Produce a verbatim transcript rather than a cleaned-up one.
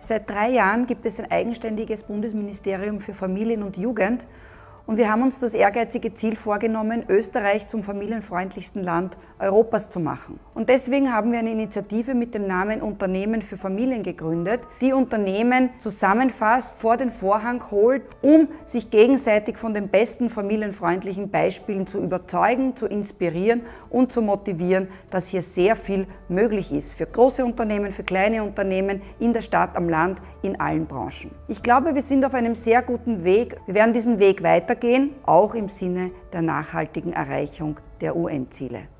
Seit drei Jahren gibt es ein eigenständiges Bundesministerium für Familien und Jugend und wir haben uns das ehrgeizige Ziel vorgenommen, Österreich zum familienfreundlichsten Land Europas zu machen. Und deswegen haben wir eine Initiative mit dem Namen Unternehmen für Familien gegründet, die Unternehmen zusammenfasst, vor den Vorhang holt, um sich gegenseitig von den besten familienfreundlichen Beispielen zu überzeugen, zu inspirieren und zu motivieren, dass hier sehr viel möglich ist für große Unternehmen, für kleine Unternehmen, in der Stadt, am Land, in allen Branchen. Ich glaube, wir sind auf einem sehr guten Weg. Wir werden diesen Weg weitergehen, auch im Sinne der nachhaltigen Erreichung der U N-Ziele.